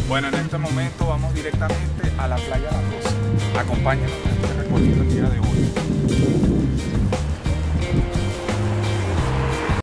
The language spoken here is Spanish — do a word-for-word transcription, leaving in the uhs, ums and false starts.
Bueno, en este momento vamos directamente a la playa La Rosa. Acompáñenos en este recorrido el día de hoy.